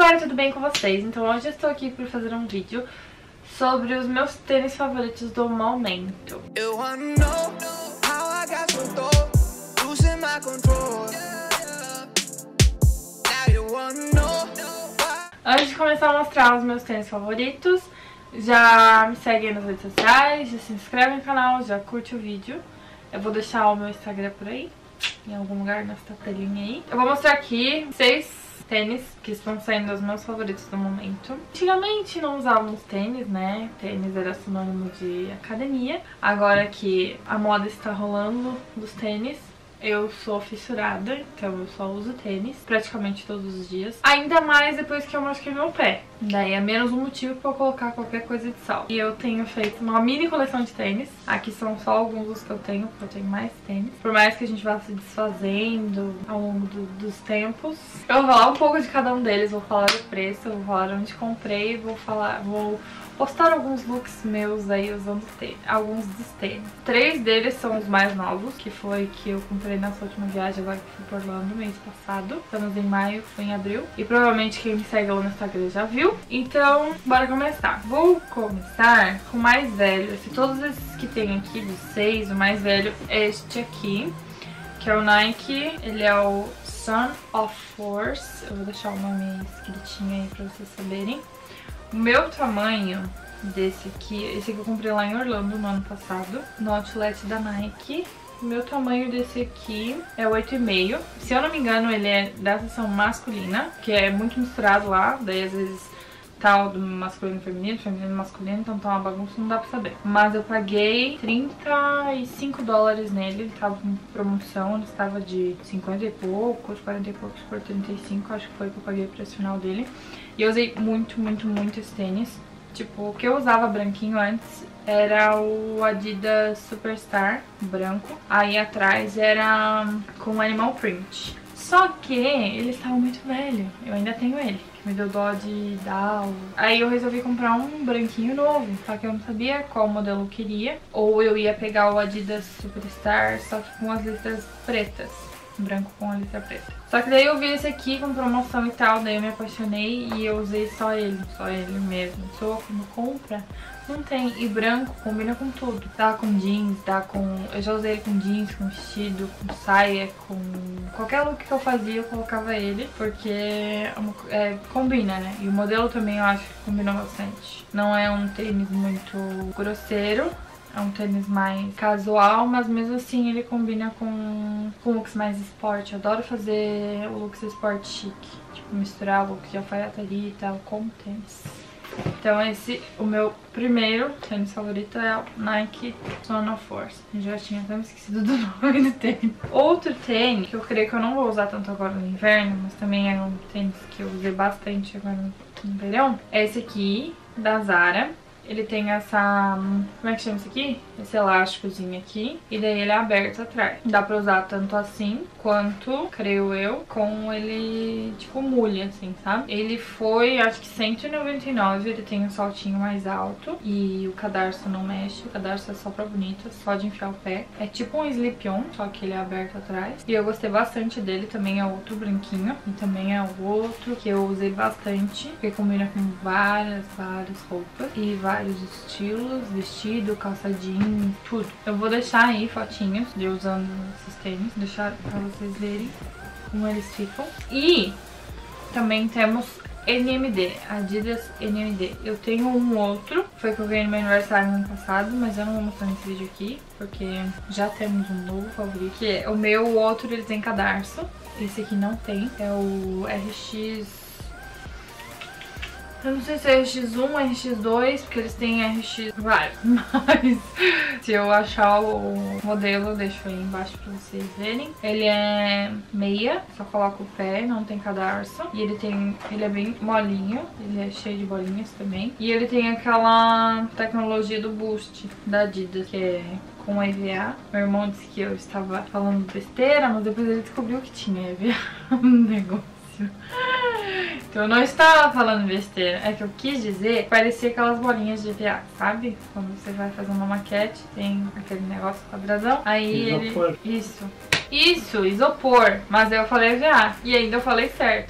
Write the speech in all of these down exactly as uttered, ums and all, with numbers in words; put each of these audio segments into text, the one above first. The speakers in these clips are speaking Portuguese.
galera, tudo bem com vocês? Então hoje eu estou aqui para fazer um vídeo sobre os meus tênis favoritos do momento. Antes de começar a mostrar os meus tênis favoritos, já me segue aí nas redes sociais, já se inscreve no canal, já curte o vídeo. Eu vou deixar o meu Instagram por aí, em algum lugar nessa telinha aí. Eu vou mostrar aqui seis tênis que estão sendo os meus favoritos do momento. Antigamente não usávamos tênis, né? Tênis era sinônimo de academia. Agora que a moda está rolando dos tênis, eu sou fissurada, então eu só uso tênis praticamente todos os dias. Ainda mais depois que eu machuquei meu pé. Daí é menos um motivo pra eu colocar qualquer coisa de sal. E eu tenho feito uma mini coleção de tênis. Aqui são só alguns dos que eu tenho, porque eu tenho mais tênis. Por mais que a gente vá se desfazendo ao longo do, dos tempos. Eu vou falar um pouco de cada um deles, vou falar o preço, vou falar onde comprei, vou falar... vou postar alguns looks meus aí usando tênis, alguns dos tênis. Três deles são os mais novos, que foi que eu comprei nessa última viagem agora que fui por Orlando mês passado. Estamos em maio, fui em abril. E provavelmente quem me segue lá no Instagram já viu. Então, bora começar. Vou começar com o mais velho. Assim, todos esses que tem aqui, dos seis, o mais velho é este aqui, que é o Nike. Ele é o Son of Force. Eu vou deixar o nome escritinho aí pra vocês saberem. O meu tamanho desse aqui, esse aqui eu comprei lá em Orlando no ano passado, no outlet da Nike. O meu tamanho desse aqui é oito e meio. Se eu não me engano, ele é da seção masculina, que é muito misturado lá, daí às vezes tá o do masculino e feminino, feminino e masculino, então tá uma bagunça, não dá pra saber. Mas eu paguei trinta e cinco dólares nele, ele tava com promoção, ele estava de cinquenta e poucos, quarenta e poucos por trinta e cinco, acho que foi que eu paguei o preço final dele. E eu usei muito, muito, muito esse tênis. Tipo, o que eu usava branquinho antes era o Adidas Superstar branco. Aí atrás era com Animal Print. Só que ele estava muito velho. Eu ainda tenho ele, que me deu dó de dar. Aí eu resolvi comprar um branquinho novo, só que eu não sabia qual modelo eu queria. Ou eu ia pegar o Adidas Superstar, só que com as listras pretas. Branco com a letra preta. Só que daí eu vi esse aqui com promoção e tal, daí eu me apaixonei e eu usei só ele, só ele mesmo. Só quando compra, não tem. E branco combina com tudo. Dá com jeans, dá com... Eu já usei ele com jeans, com vestido, com saia, com... Qualquer look que eu fazia eu colocava ele, porque é, combina, né? E o modelo também eu acho que combina bastante. Não é um tênis muito grosseiro. É um tênis mais casual, mas mesmo assim ele combina com, com looks mais esporte. Eu adoro fazer o looks esporte chique. Tipo, misturar o look de alfaiataria e tal com tênis. Então esse, o meu primeiro tênis favorito é o Nike Son of Force. Eu já tinha até me esquecido do nome do tênis. Outro tênis, que eu creio que eu não vou usar tanto agora no inverno, mas também é um tênis que eu usei bastante agora no verão, é esse aqui, da Zara. Ele tem essa... Como é que chama isso aqui? Esse elásticozinho aqui. E daí ele é aberto atrás. Dá pra usar tanto assim, quanto, creio eu, com ele, tipo, mulha, assim, sabe? Ele foi, acho que cento e noventa e nove. Ele tem um saltinho mais alto. E o cadarço não mexe. O cadarço é só pra bonito, só de enfiar o pé. É tipo um slip-on, só que ele é aberto atrás. E eu gostei bastante dele. Também é outro branquinho. E também é o outro que eu usei bastante. Porque combina com várias, várias roupas. E várias vários estilos, vestido, calça jeans, tudo. Eu vou deixar aí fotinhos de eu usando esses tênis, deixar pra vocês verem como eles ficam. E também temos N M D, Adidas N M D. Eu tenho um outro, foi que eu ganhei no meu aniversário no ano passado, mas eu não vou mostrar nesse vídeo aqui, porque já temos um novo favorito, que é o meu, o outro ele tem cadarço, esse aqui não tem, é o R X... Eu não sei se é R X um, R X dois, porque eles têm R X vários, mas se eu achar o modelo, eu deixo aí embaixo pra vocês verem. Ele é meia, só coloca o pé, não tem cadarço. E ele tem, ele é bem molinho, ele é cheio de bolinhas também. E ele tem aquela tecnologia do Boost da Adidas, que é com E V A. Meu irmão disse que eu estava falando besteira, mas depois ele descobriu que tinha E V A no negócio. Então eu não estava falando besteira, é que eu quis dizer, parecia aquelas bolinhas de E V A, sabe? Quando você vai fazer uma maquete, tem aquele negócio quadradão, aí isopor. ele... Isso. Isso, isopor. Mas eu falei E V A. E ainda eu falei certo, ó.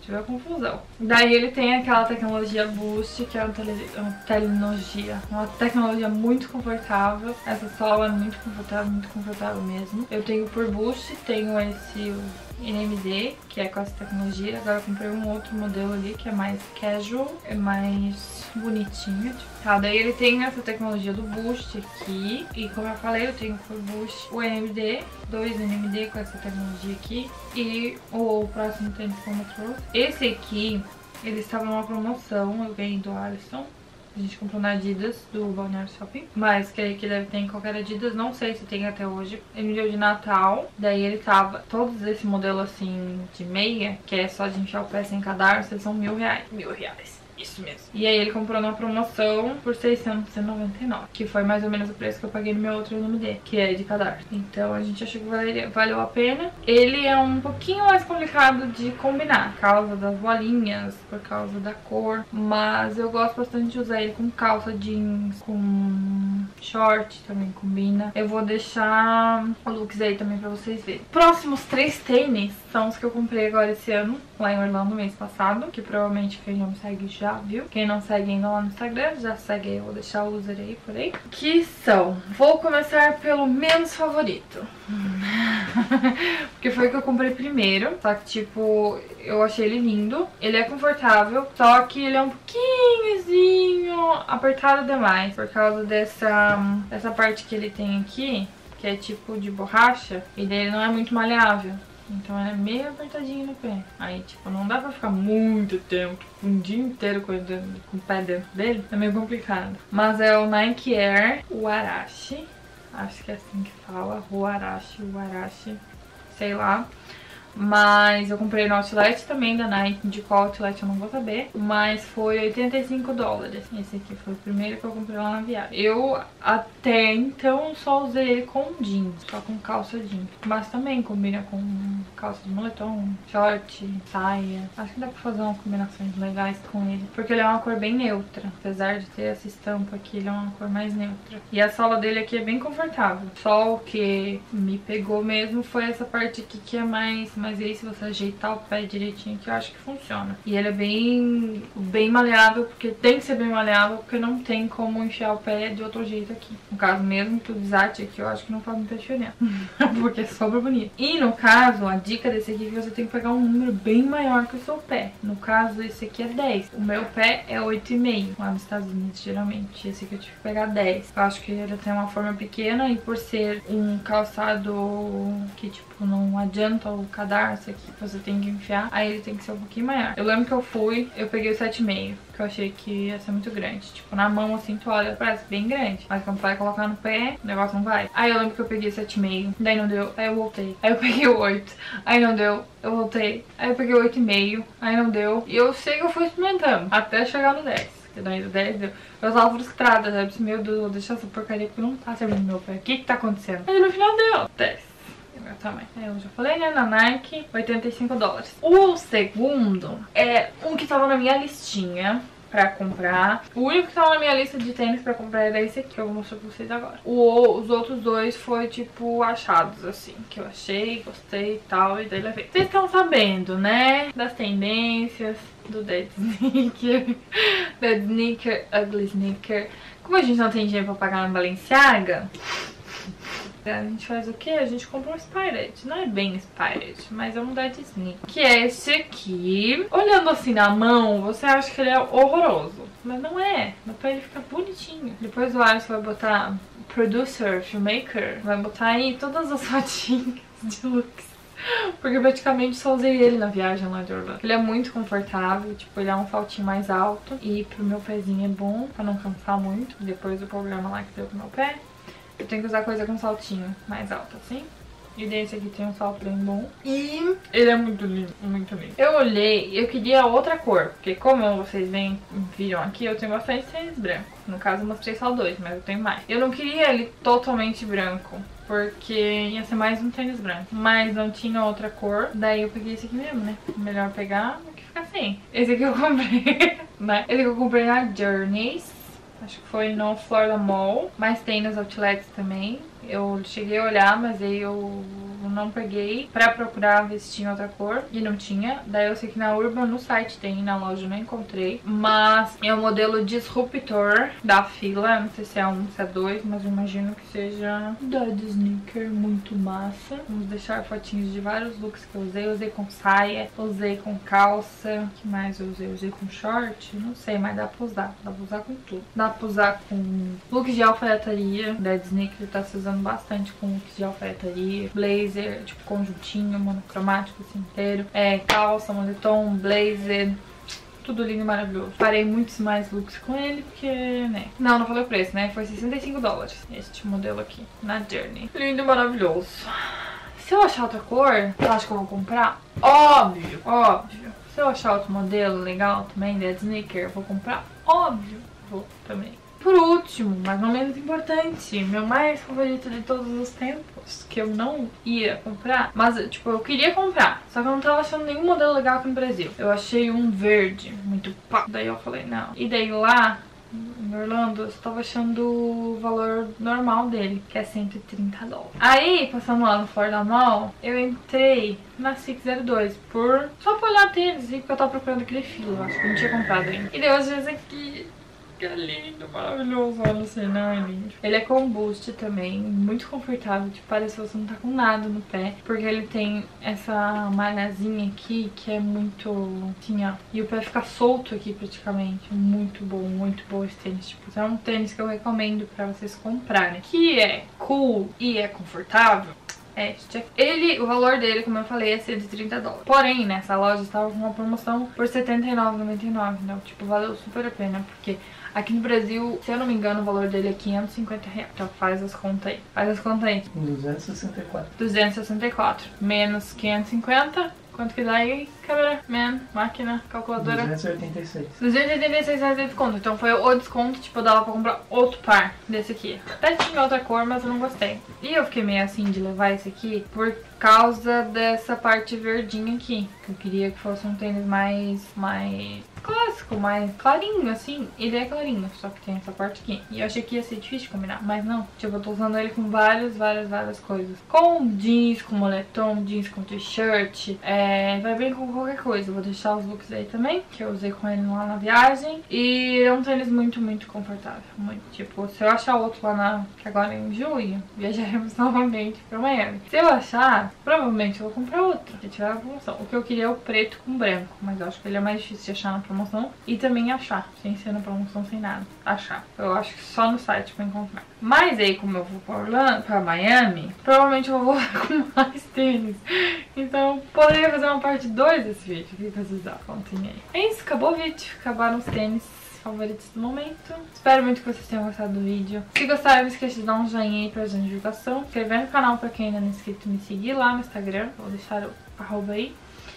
tiver confusão. Daí ele tem aquela tecnologia Boost, que é uma, tele, uma tecnologia, uma tecnologia muito confortável. Essa sola é muito confortável, muito confortável mesmo. Eu tenho por Boost, tenho esse N M D, que é com essa tecnologia. Agora eu comprei um outro modelo ali, que é mais casual, é mais bonitinho. Tipo. Tá, daí ele tem essa tecnologia do Boost aqui. E como eu falei, eu tenho por Boost o N M D, dois N M D com essa tecnologia aqui. E o próximo tênis que eu trouxe. Esse aqui, ele estava numa promoção, eu ganhei do Alisson. A gente comprou na Adidas, do Balneário Shopping. Mas que que deve ter em qualquer Adidas, não sei se tem até hoje. Ele me deu de Natal. Daí ele tava, todos esse modelo assim, de meia, que é só de enfiar o pé sem cadarço, eles são mil reais. Mil reais. Isso mesmo. E aí ele comprou numa promoção por seiscentos e noventa e nove, que foi mais ou menos o preço que eu paguei no meu outro N M D, que é de cadarço. Então a gente achou que valeria, valeu a pena. Ele é um pouquinho mais complicado de combinar, por causa das bolinhas, por causa da cor. Mas eu gosto bastante de usar ele com calça jeans, com short, também combina. Eu vou deixar o looks aí também pra vocês verem. Próximos três tênis são os que eu comprei agora esse ano, lá em Orlando, mês passado, que provavelmente quem já me segue já viu. Quem não segue ainda lá no Instagram, já segue aí, eu vou deixar o user aí por aí. Que são, vou começar pelo menos favorito. Porque foi o que eu comprei primeiro. Só que tipo, eu achei ele lindo. Ele é confortável, só que ele é um pouquinhozinho apertado demais. Por causa dessa, dessa parte que ele tem aqui, que é tipo de borracha. E dele não é muito maleável. Então ele é meio apertadinho no pé. Aí, tipo, não dá pra ficar muito tempo, um dia inteiro com, com o pé dentro dele. É meio complicado. Mas é o Nike Air Huarache. Acho que é assim que fala. Huarache, Huarache. Sei lá. Mas eu comprei no Outlet também da Nike. De qual Outlet eu não vou saber. Mas foi oitenta e cinco dólares. Esse aqui foi o primeiro que eu comprei lá na viagem. Eu até então só usei ele com jeans. Só com calça jeans. Mas também combina com calça de moletom, short, saia. Acho que dá pra fazer umas combinações legais com ele. Porque ele é uma cor bem neutra. Apesar de ter essa estampa aqui, ele é uma cor mais neutra. E a sola dele aqui é bem confortável. Só o que me pegou mesmo foi essa parte aqui que é mais... Mas aí se você ajeitar o pé direitinho que eu acho que funciona. E ele é bem, bem maleável, porque tem que ser bem maleável, porque não tem como enfiar o pé de outro jeito aqui. No caso mesmo que o desate aqui eu acho que não faz muita diferença. Porque é super bonito. E no caso, a dica desse aqui é que você tem que pegar um número bem maior que o seu pé. No caso, esse aqui é dez. O meu pé é oito e meio lá nos Estados Unidos, geralmente. Esse aqui eu tive que pegar dez. Eu acho que ele tem uma forma pequena e por ser um calçado que tipo não adianta o cadarço aqui que você tem que enfiar, aí ele tem que ser um pouquinho maior. Eu lembro que eu fui, eu peguei o sete e meio, que eu achei que ia ser muito grande. Tipo, na mão assim, tu olha, parece bem grande. Mas quando vai colocar no pé, o negócio não vai. Aí eu lembro que eu peguei o sete e meio, daí não deu, aí eu voltei. Aí eu peguei o oito, aí não deu, eu voltei. Aí eu peguei o oito e meio, aí não deu. E eu sei que eu fui experimentando, até chegar no dez. Que daí no dez deu. Eu tava frustrada, né? Eu disse, meu Deus, vou deixar essa porcaria porque não tá servindo meu pé. O que que tá acontecendo? Aí no final deu dez. Também. Eu já falei, né? Na Nike, oitenta e cinco dólares. O segundo é um que tava na minha listinha pra comprar. O único que tava na minha lista de tênis pra comprar era esse aqui, que eu vou mostrar pra vocês agora. O, os outros dois foi, tipo, achados, assim, que eu achei, gostei e tal, e daí levei. Vocês estão sabendo, né? Das tendências do Dead Sneaker, Dead Sneaker, Ugly Sneaker. Como a gente não tem dinheiro pra pagar na Balenciaga, a gente faz o que? A gente compra um Inspired. Não é bem Inspired, mas é um Dead Sneaker. Que é esse aqui. Olhando assim na mão, você acha que ele é horroroso. Mas não é. No pé ele fica bonitinho. Depois o Alisson vai botar Producer, Filmmaker. Vai botar aí todas as fotinhas de looks. Porque praticamente só usei ele na viagem lá de Orlando. Ele é muito confortável, tipo, ele é um saltinho mais alto. E pro meu pezinho é bom, pra não cansar muito. Depois do problema lá que deu pro meu pé, eu tenho que usar coisa com saltinho mais alto, assim. E desse aqui tem um salto bem bom. E ele é muito lindo, muito lindo. Eu olhei, eu queria outra cor. Porque como vocês veem, viram aqui, eu tenho bastante tênis branco. No caso eu mostrei só dois, mas eu tenho mais. Eu não queria ele totalmente branco, porque ia ser mais um tênis branco. Mas não tinha outra cor. Daí eu peguei esse aqui mesmo, né? Melhor pegar do que ficar sem. Esse aqui eu comprei, né? Esse aqui eu comprei na Journeys. Acho que foi no Florida Mall. Mas tem nos outlets também. Eu cheguei a olhar, mas aí eu eu não peguei pra procurar ver se tinha outra cor e não tinha. Daí eu sei que na Urban, no site tem, na loja eu não encontrei. Mas é o modelo Disruptor da Fila, não sei se é um, se é dois, mas eu imagino que seja da Sneaker, muito massa. Vamos deixar fotinhos de vários looks que eu usei. Eu usei com saia, usei com calça, o que mais eu usei? Eu usei com short, não sei, mas dá pra usar, dá pra usar com tudo. Dá pra usar com looks de alfaiataria, da Sneaker tá se usando bastante com looks de alfaiataria, blazer, tipo conjuntinho, monocromático assim inteiro, é, calça, moletom, blazer, tudo lindo e maravilhoso. Parei muitos mais looks com ele, porque, né? Não, não falei o preço, né? Foi sessenta e cinco dólares este modelo aqui, na Journey. Lindo e maravilhoso. Se eu achar outra cor, eu acho que eu vou comprar. Óbvio, óbvio. Se eu achar outro modelo legal também, da Sneaker, eu vou comprar. Óbvio, vou também. Por último, mas não menos importante, meu mais favorito de todos os tempos, que eu não ia comprar, mas, tipo, eu queria comprar, só que eu não tava achando nenhum modelo legal aqui no Brasil. Eu achei um verde, muito pá. Daí eu falei, não. E daí lá, em Orlando, eu tava achando o valor normal dele, que é cento e trinta dólares. Aí, passando lá no Florida Mall, eu entrei na Six zero dois por... só pra olhar tênis, porque eu tava procurando aquele filo, eu acho que eu não tinha comprado ainda. E daí eu achei esse aqui... que é lindo, maravilhoso, olha assim, não é lindo. Ele é com boost também, muito confortável, tipo, parece que você não tá com nada no pé, porque ele tem essa malhazinha aqui que é muito, assim, ó, e o pé fica solto aqui praticamente, muito bom, muito bom esse tênis, tipo, é um tênis que eu recomendo pra vocês comprarem, que é cool e é confortável. É, ele, o valor dele, como eu falei, é cento e trinta dólares. Porém, nessa loja estava com uma promoção por setenta e nove reais e noventa e nove centavos. Então, tipo, valeu super a pena, porque aqui no Brasil, se eu não me engano, o valor dele é quinhentos e cinquenta reais. Então faz as contas aí. Faz as contas aí. duzentos e sessenta e quatro. duzentos e sessenta e quatro. Menos quinhentos e cinquenta. Quanto que dá aí, câmera? Man, máquina, calculadora. duzentos e oitenta e seis. duzentos e oitenta e seis reais de desconto. Então foi o desconto, tipo, eu dava pra comprar outro par desse aqui. Até tinha outra cor, mas eu não gostei. E eu fiquei meio assim de levar esse aqui por causa dessa parte verdinha aqui. Eu queria que fosse um tênis mais, mais clássico, mais clarinho, assim. Ele é clarinho, só que tem essa parte aqui. E eu achei que ia ser difícil de combinar, mas não. Tipo, eu tô usando ele com várias, várias, várias coisas. Com jeans, com moletom, jeans com t-shirt. É, vai bem com qualquer coisa. Eu vou deixar os looks aí também, que eu usei com ele lá na viagem. E é um tênis muito, muito confortável. Muito. Tipo, se eu achar outro lá na... que agora é em junho, viajaremos novamente pra Miami. Se eu achar, provavelmente eu vou comprar outro, se tiver a promoção. O que eu queria é o preto com branco, mas eu acho que ele é mais difícil de achar na promoção e também achar, sem ser na promoção, sem nada. Achar. Eu acho que só no site pra encontrar. Mas aí, como eu vou pra Orlando, pra Miami, provavelmente eu vou voltar com mais tênis. Então, poderia fazer uma parte dois desse vídeo. O que vocês acham? Contem aí. É isso, acabou o vídeo. Acabaram os tênis favoritos do momento. Espero muito que vocês tenham gostado do vídeo. Se gostaram, não esqueça de dar um joinha aí pra ajudar na divulgação. Se inscrever no canal pra quem ainda não é inscrito, me seguir lá no Instagram. Vou deixar o arroba aí.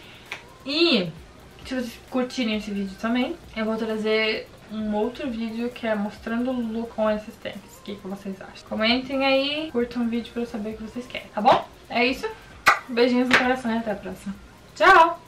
E se vocês curtirem esse vídeo também, eu vou trazer um outro vídeo que é mostrando o look com esses tênis. O que, que vocês acham? Comentem aí, curtam o vídeo pra eu saber o que vocês querem, tá bom? É isso. Beijinhos no coração e até a próxima. Tchau!